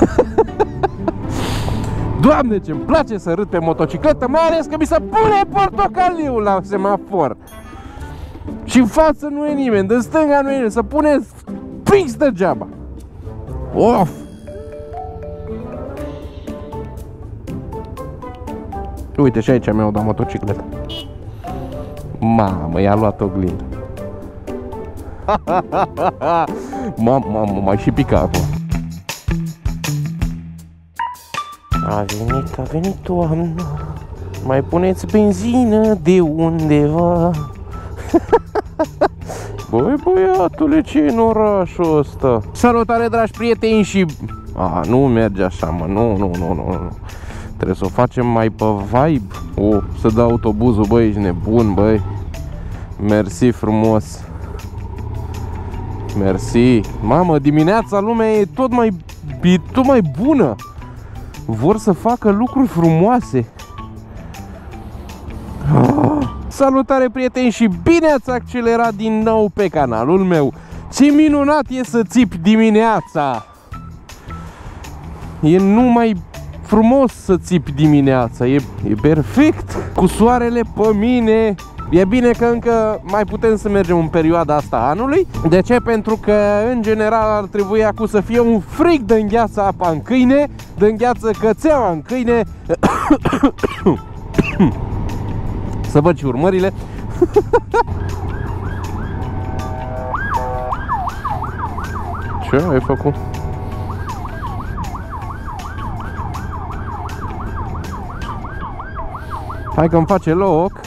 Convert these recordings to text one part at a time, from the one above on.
Doamne, ce-mi place să râd pe motocicletă, mai ales că mi se pune portocaliul la semafor. Și în față nu e nimeni, din stânga nu e nimeni, se pune fix degeaba. Of! Uite, și aici mi-au dat motocicleta. Mamă, i-a luat oglindă. Mamă, mai și pica acum. A venit toamna. Mai puneți benzină de undeva. Băi, băiatule, ce e în orașul ăsta? Salutare, dragi prieteni și... nu merge așa, mă, nu. Trebuie să o facem mai pe vibe. Să dau autobuzul, băi, ești nebun, băi. Mersi frumos. Mersi. Mamă, dimineața lumea e tot mai bună. Vor să facă lucruri frumoase. Salutare, prieteni, și bine ați accelerat din nou pe canalul meu. Ce minunat e să țipi dimineața. E numai frumos să țipi dimineața. E perfect. Cu soarele pe mine. E bine că încă mai putem să mergem în perioada asta a anului. De ce? Pentru că în general ar trebui acum să fie un frig de îngheață apa în câine, de îngheață cățeaua în câine. Să văd și urmările. Ce ai făcut? Hai că îmi face loc.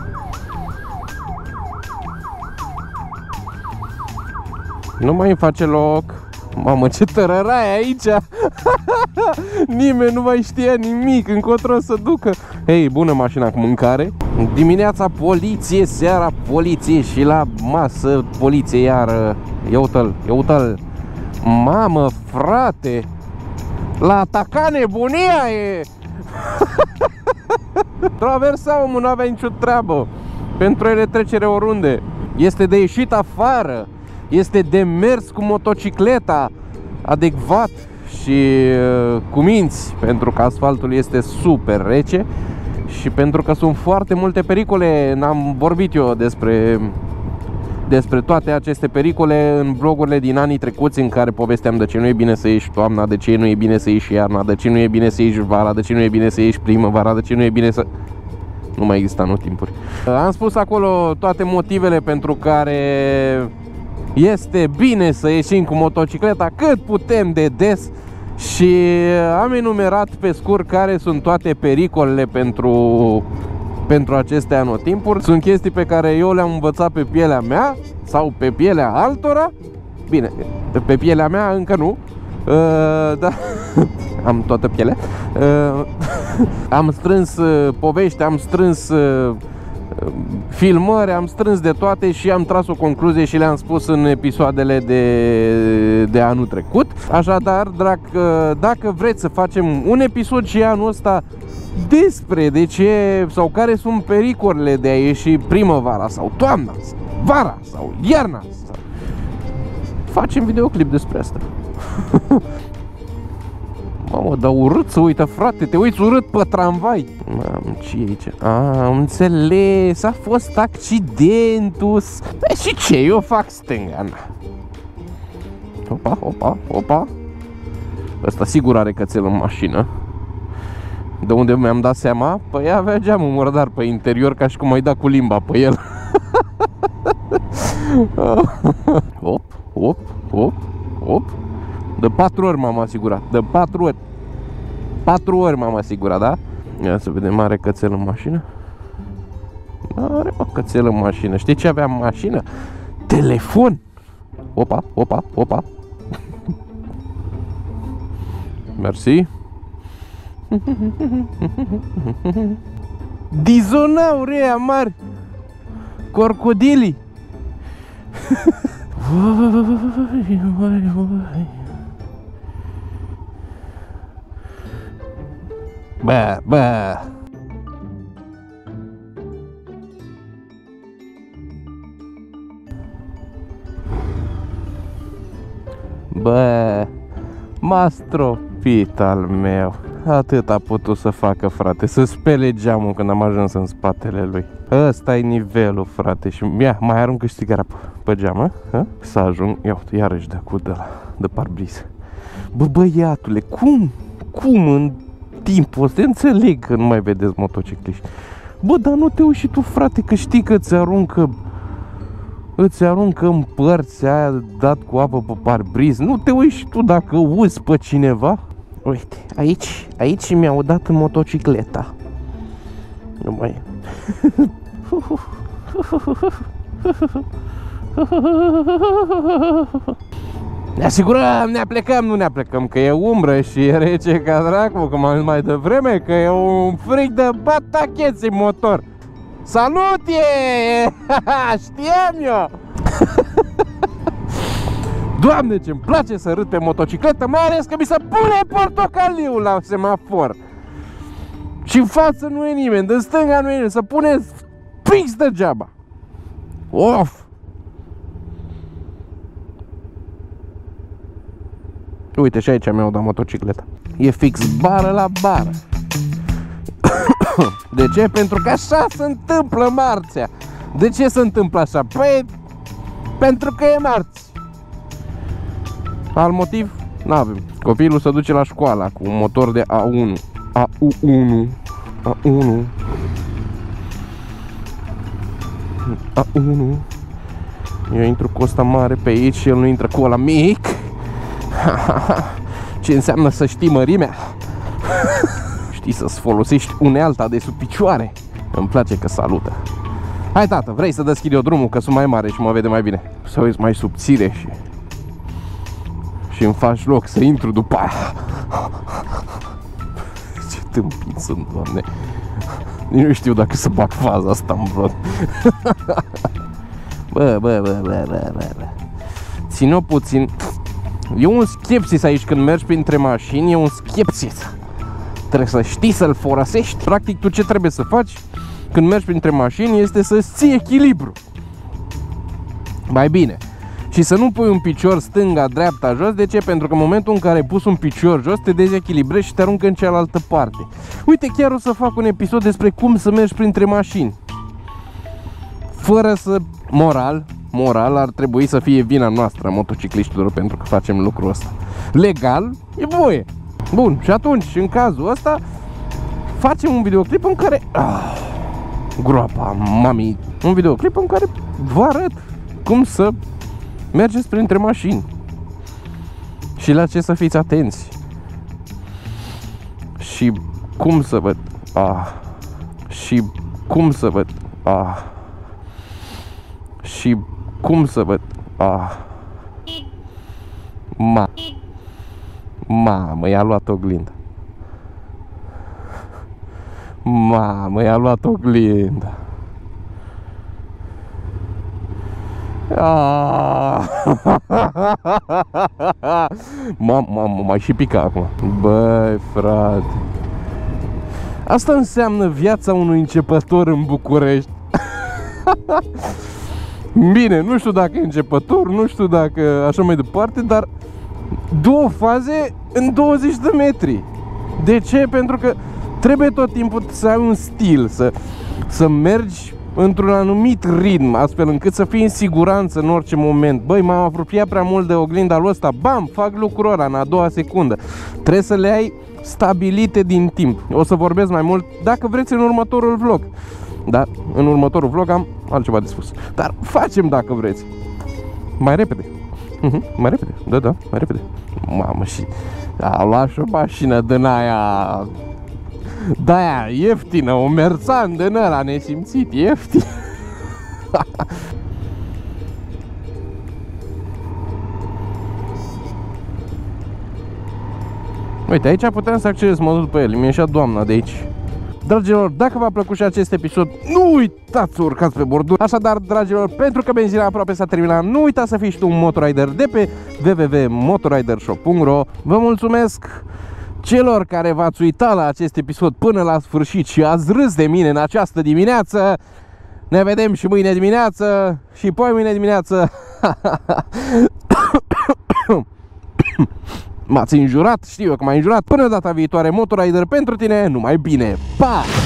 Nu mai îmi face loc. Mamă, ce tărărai aici. Nimeni nu mai știa nimic încotro să ducă. Hei, bună mașina cu mâncare. Dimineața poliție, seara poliție și la masă poliție iar. Ia uite-l. Mamă, frate, la ataca nebunia e. Traversa, omul, nu avea nicio treabă. Pentru ele trecere oriunde. Este de ieșit afară. Este de mers cu motocicleta adecvat și cu minți, pentru că asfaltul este super rece și pentru că sunt foarte multe pericole. N-am vorbit eu despre toate aceste pericole în vlogurile din anii trecuți, în care povesteam de ce nu e bine să ieși toamna, de ce nu e bine să ieși iarna, de ce nu e bine să ieși vara, de ce nu e bine să ieși primăvara, de ce nu e bine să... Nu mai există anotimpuri. Am spus acolo toate motivele pentru care este bine să ieșim cu motocicleta cât putem de des și am enumerat pe scurt care sunt toate pericolele pentru aceste anotimpuri. Sunt chestii pe care eu le-am învățat pe pielea mea sau pe pielea altora. Bine, pe pielea mea încă nu. Da. Am toată pielea. Am strâns povești, am strâns filmări, am strâns de toate și am tras o concluzie și le-am spus în episoadele de anul trecut. Așadar, dacă vreți să facem un episod și anul ăsta despre de ce sau care sunt pericolele de a ieși primăvara sau toamna sau vara sau iarna, facem videoclip despre asta. Mamă, dar urât să uită, frate, te uiți urât pe tramvai. Mamă, ce e aici? Am înțeles, a fost accidentul. Și ce? Eu fac stânga. Opa. Ăsta sigur are cățel în mașină. De unde mi-am dat seama? Păi avea geamul murdar pe interior, ca și cum ai dat cu limba pe el. Op. De 4 ori m-am asigurat. De 4 ori. 4 ori m-am asigurat, da? Ia să vedem, are cățel în mașină? Are o cățel în mașină. Știi ce avea în mașină? Telefon! Opa. Mersi. Dizonauri ăia mari. Crocodilii. Bă. Bă, Mastro, iubit al meu. Atât a putut să facă, frate, să spele geamul când am ajuns în spatele lui. Ăsta e nivelul, frate. Și ia, mai aruncă și țigara pe geam, a? Să ajung, ia uite, iarăși de cu de parbriz. Bă, băiatule, cum în timpul ăsta, înțeleg că nu mai vedeți motocicliști. Bă, dar nu te uiți și tu, frate, că știi că îți aruncă în părți aia dat cu apă pe parbriz. Nu te uiți și tu dacă uzi pe cineva. Uite, aici mi-au dat în motocicleta. Nu mai ne asigurăm, ne aplecăm, nu ne aplecăm, că e umbră și e rece ca dracu, cum am zis mai devreme, că e un fric de batacheți în motor. Salut e! Știam eu! Doamne, ce-mi place să râd pe motocicletă, mai ales că mi se pune portocaliul la semafor. Și în față nu e nimeni, din stânga nu e nimeni, se pune fix degeaba. Of! Uite, și aici mi-au dat motocicleta. E fix bară la bară. De ce? Pentru că așa se întâmplă marțea. De ce se întâmplă așa? Păi, pentru că e marți. Alt motiv? N-avem. Copilul se duce la școală cu un motor de A1. A1. Eu intru cu ăsta mare pe aici și el nu intră cu ăla mic. Ce înseamnă să știi mărimea? Știi să-ți folosești unealta de sub picioare. Îmi place că salută. Hai, tată, vrei să deschid eu drumul, că sunt mai mare și mă vede mai bine. Să uiți mai subțire și îmi faci loc să intru după aia. Ce tâmpit sunt, Doamne. Nici nu știu dacă să bag faza asta în vrod. Bă. Ține-o puțin. E un schepsis aici când mergi printre mașini, e un schepsis. Trebuie să știi să-l folosești. Practic, tu ce trebuie să faci când mergi printre mașini este să-ți ții echilibru. Mai bine. Și să nu pui un picior stânga, dreapta, jos. De ce? Pentru că în momentul în care ai pus un picior jos, te dezechilibrezi și te aruncă în cealaltă parte. Uite, chiar o să fac un episod despre cum să mergi printre mașini. Fără să... Moral ar trebui să fie vina noastră, motocicliștilor, pentru că facem lucrul ăsta. Legal, e voie. Bun, și atunci, în cazul ăsta, facem un videoclip în care... groapa, mami. Un videoclip în care vă arăt cum să mergeți printre mașini. Și la ce să fiți atenți. Și cum să văd... Și cum să văd... Și cum să văd... Mamă, i-a luat oglinda. Mamă, i-a luat oglinda. Mamă, mai și pica acum. Băi, frate. Asta înseamnă viața unui începător în București. Bine, nu știu dacă e începător, nu știu dacă așa mai departe, dar două faze în 20 de metri. De ce? Pentru că trebuie tot timpul să ai un stil, să mergi într-un anumit ritm, astfel încât să fii în siguranță în orice moment. Băi, m-am apropiat prea mult de oglinda lui ăsta, bam, fac lucrul ăla în a doua secundă. Trebuie să le ai stabilite din timp. O să vorbesc mai mult dacă vreți în următorul vlog. Da, în următorul vlog am altceva de spus. Dar facem dacă vreți. Mai repede. Mai repede, da, mai repede. Mamă, și a luat și o mașină din aia, de-aia ieftină, o Mersan din ăla nesimțit, ieftin. Uite, aici puteam să acces modul pe el, mi-a ieșit doamna de aici. Dragilor, dacă v-a plăcut și acest episod, nu uitați să urcați pe borduri. Așadar, dragilor, pentru că benzina aproape s-a terminat, nu uitați să fiți tu un motorider de pe www.motoridershop.ro. Vă mulțumesc celor care v-ați uitat la acest episod până la sfârșit și ați râs de mine în această dimineață. Ne vedem și mâine dimineață și poi mâine dimineață. M-ați înjurat, știu eu că m-ai înjurat. Până data viitoare, Motorider pentru tine, numai bine. Pa!